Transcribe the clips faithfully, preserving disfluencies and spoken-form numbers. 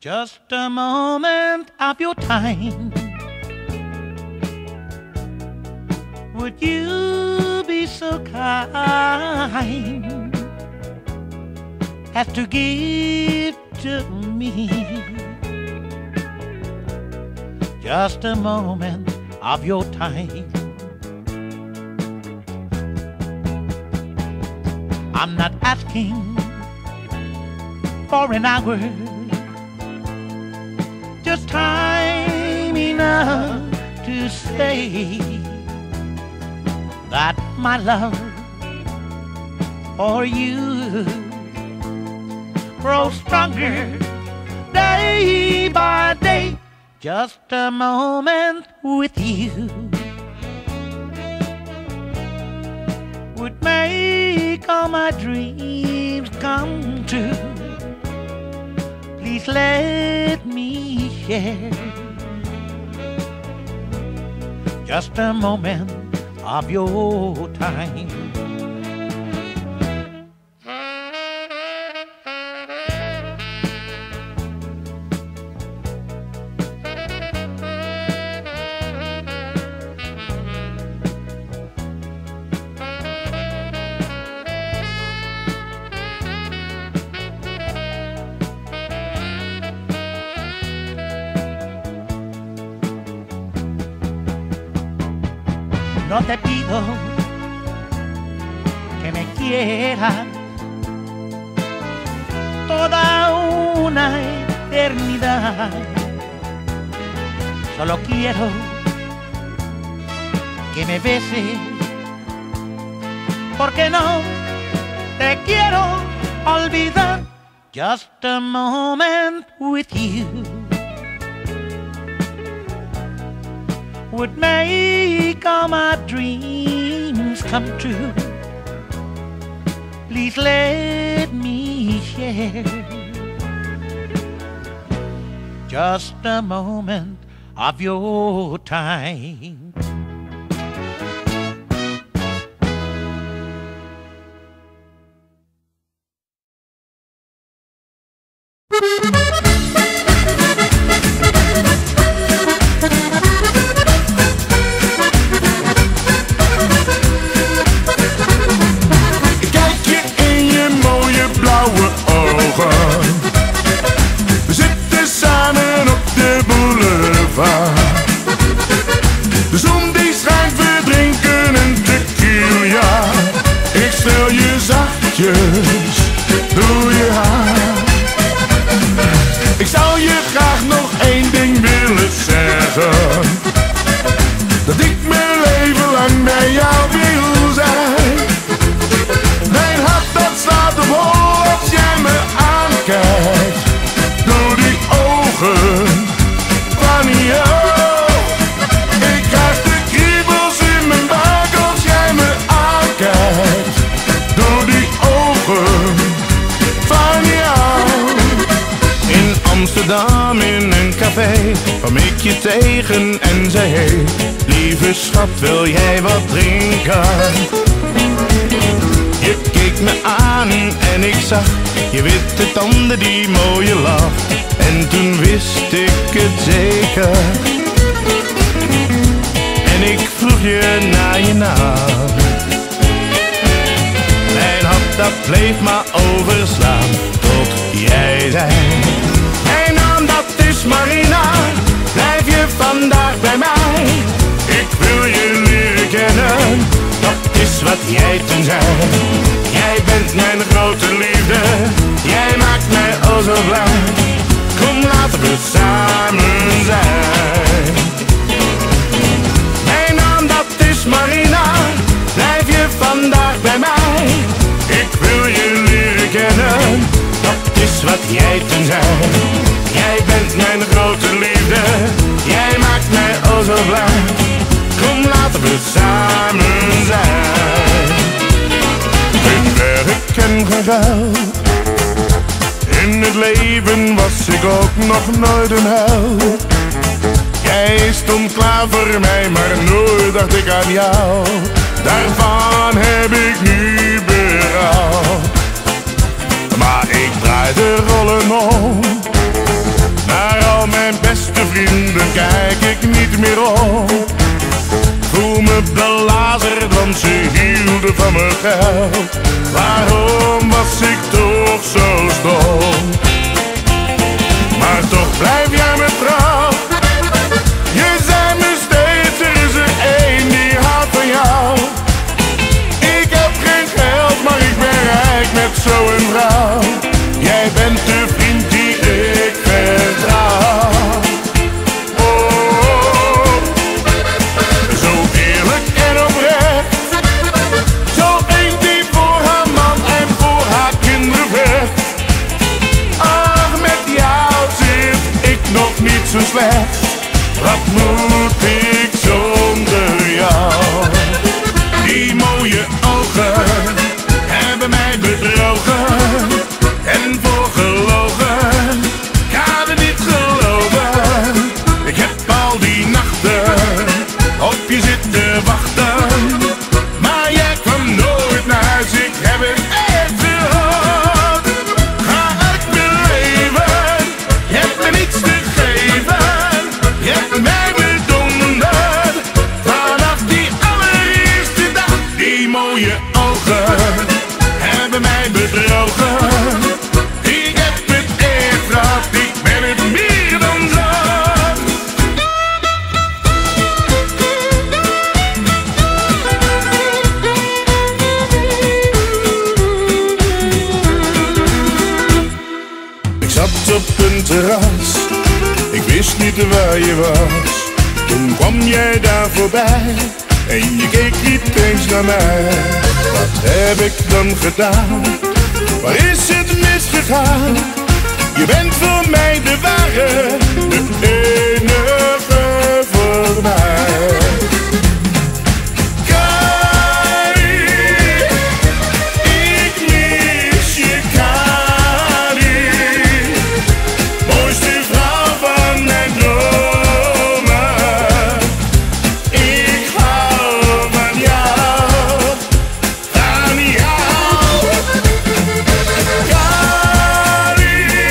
Just a moment of your time. Would you be so kind as to give to me just a moment of your time? I'm not asking for an hour, just time enough to say that my love for you grows stronger day by day. Just a moment with you would make all my dreams come true. Please let me share just a moment of your time. No te pido que me quieras toda una eternidad. Solo quiero que me beses, porque no te quiero olvidar. Just a moment with you would make all my dreams come true. Please let me share just a moment of your time. We zitten samen op de boulevard. De zon die schijnt, we drinken een tequila. Ik streel je zachtjes door je haar. Ik zou je graag nog één ding willen zeggen: dat ik mijn leven lang bij jou wil zijn. Mijn hart dat slaat op hol als jij me aankijkt. Door die ogen van jou. Ik krijg de kriebels in mijn buik als jij me aankijkt. Door die ogen van jou. In Amsterdam in een café kwam ik je tegen en zei: hey, lieve schat, wil jij wat drinken? Je keek me aan en ik zag je witte tanden, die mooie lach. En toen wist ik het zeker. En ik vroeg je naar je naam. Mijn hart dat bleef maar overslaan tot jij zei: mijn naam dat is Marina, blijf je vandaag bij mij. Ik wil je leren kennen, dat is wat jij toen zei. Jij bent mijn grote liefde, jij maakt mij oh zo blij. Kom, laten we samen zijn. Mijn naam dat is Marina, blijf je vandaag bij mij. Ik wil je leren kennen, dat is wat jij toen zei. Jij bent mijn grote liefde, jij maakt mij oh zo blij. Kom, laten we samen zijn. Geen werk en geen geld, in het leven was ik ook nog nooit een held. Jij stond klaar voor mij, maar nooit dacht ik aan jou. Daarvan heb ik nu berouw. Maar ik draai de rollen om niet meer op. Voel me belazerd, want ze hielden van mijn geld. Waarom was ik toch zo stom? Maar toch blijf jij me trouw. Je zei me steeds, er is er één die houdt van jou. Ik heb geen geld, maar ik ben rijk met zo'n vrouw. Jij bent de vriend die ik vertrouw. Oh, zo eerlijk en oprecht. Zo één die voor haar man en voor haar kinderen vecht. Ach, met jou zit ik nog niet zo slecht. Wat moet ik zonder jou? Die mooie ogen hebben mij bedrogen en voorgelogen. Ik ga er niet geloven. Ik heb al die nachten op je zitten wachten, maar jij kwam nooit naar huis. Ik heb het echt gehad. Ga uit mijn leven, je hebt me niets te geven. Je hebt mij bedonderd vanaf die allereerste dag. Die mooie ogen hebben mij bedrogen. Ik heb het echt gehad, ik ben het meer dan zat. Ik zat op een terras, ik wist niet waar je was. Toen kwam jij daar voorbij en je keek niet eens naar mij. Wat heb ik dan gedaan? Waar is het misgegaan? Je bent voor mij de ware, de enige voor mij. Kari, ik mis je, Kari. Mooiste vrouw van mijn dromen. Ik hou van jou, van jou. Kari,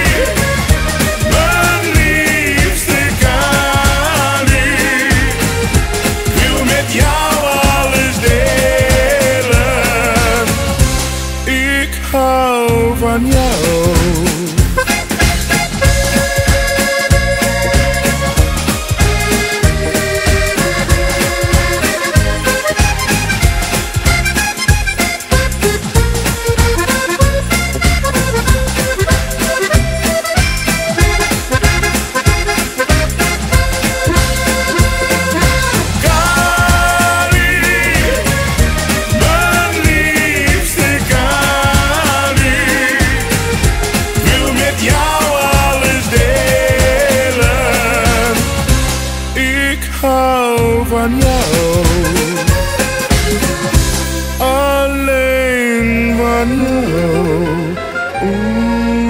mijn liefste Kari. Ik wil met jou alles delen. Ik hou van jou. Kari, mijn liefste Kari. Ik wil met jou alles delen. Ik hou van jou. Alleen van jou. Oeh.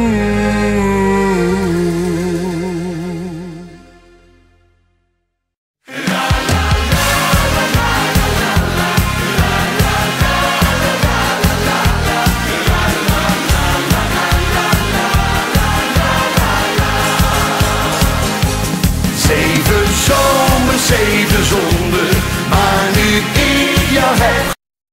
Zeven zomers, zeven zonden, maar nu ik jou heb.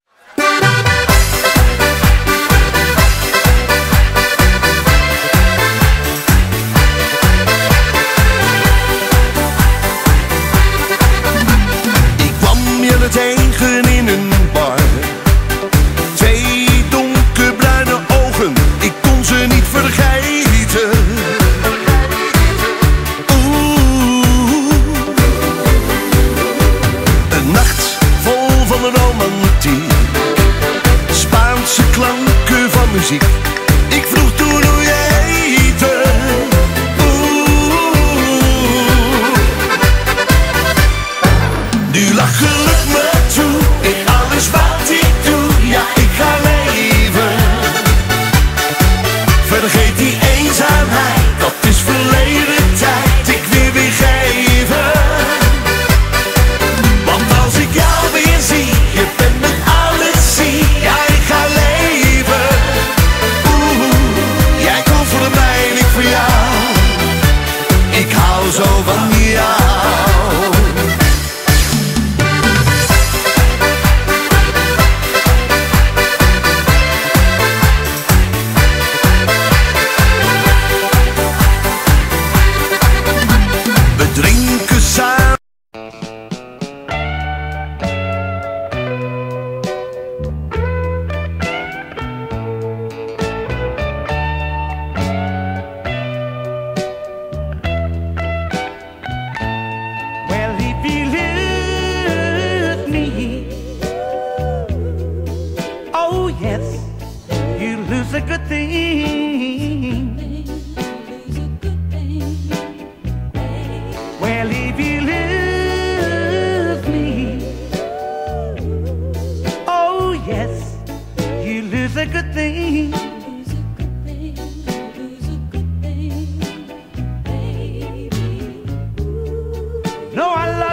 Ik kwam je tegen in een bar. Twee donkerbruine ogen, ik kon ze niet vergeten. Oeh, een nacht vol van romantiek.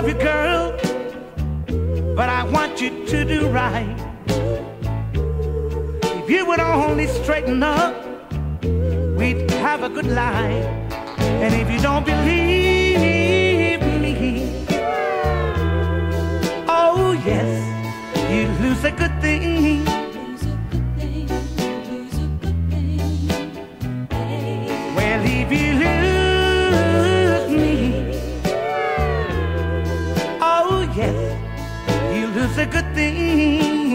love you, girl, but I want you to do right. If you would only straighten up, we'd have a good life. And if you don't believe me, oh yes, you lose a good thing. Well, if you lose me, oh yes, you lose a good thing.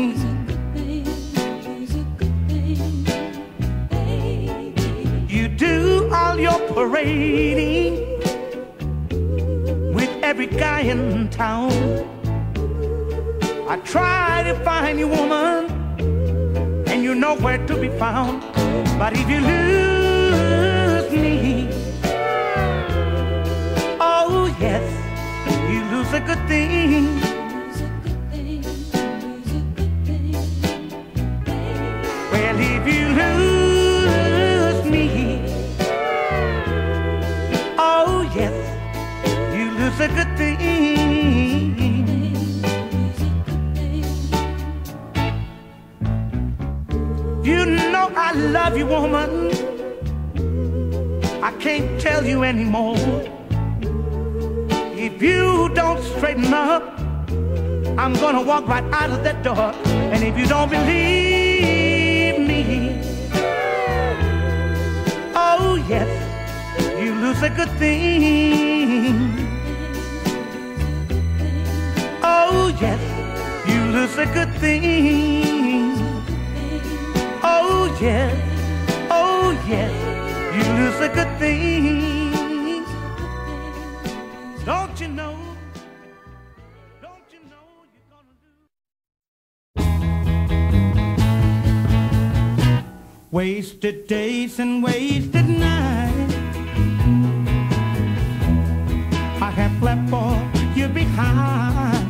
You do all your parading with every guy in town. I try to find you, woman, and you're nowhere to be found. But if you lose me, oh yes, you lose a good thing. Well, if you lose me, oh yes, you lose a good thing. You know I love you, woman. I can't tell you anymore. If you don't straighten up, I'm gonna walk right out of that door. And if you don't believe me, oh yes, you lose a good thing. Oh yes, you lose a good thing. Oh yes, oh yes, you lose a good thing. Don't you know? Don't you know you're gonna lose? Wasted days and wasted nights I have left for you behind.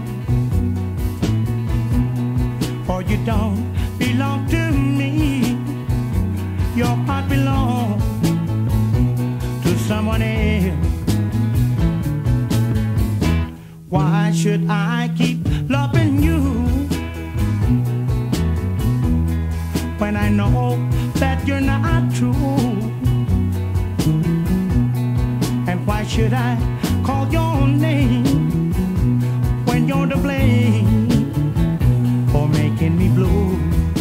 For you don't belong to me. Your heart belongs to someone else. Why should I keep loving you when I know that you're not true? And why should I call your name when you're to blame for making me blue?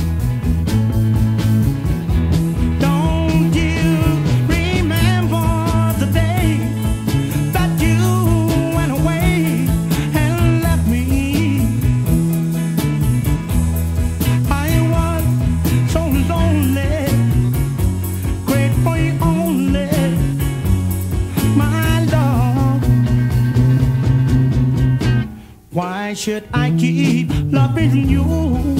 Why should I keep loving you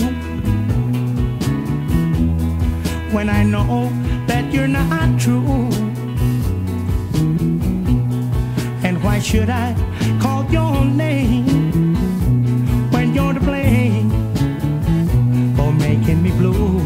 when I know that you're not true? And why should I call your name when you're to blame for making me blue?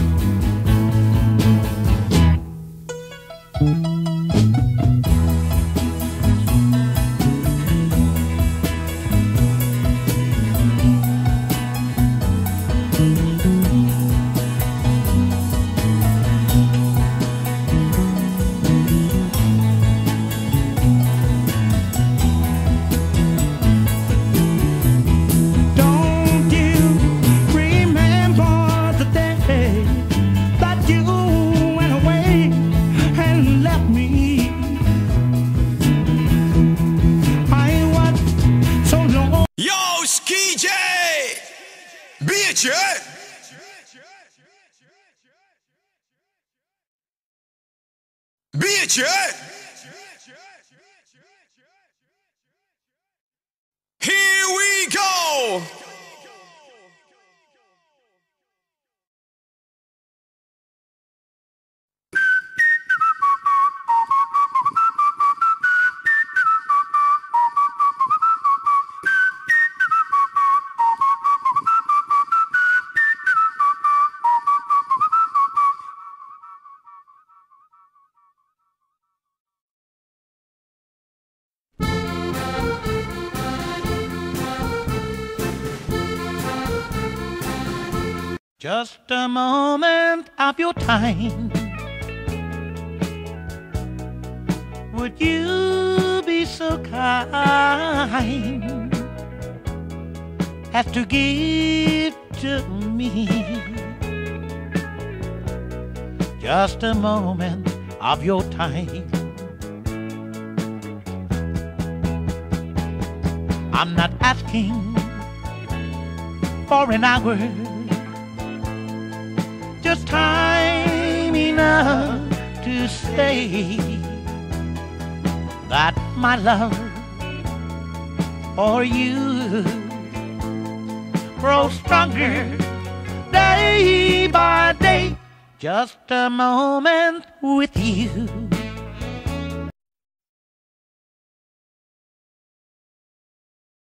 Bitch, here we go. Just a moment of your time. Would you be so kind as to give to me just a moment of your time? I'm not asking for an hour, just time enough to say that my love for you grows stronger day by day. Just a moment with you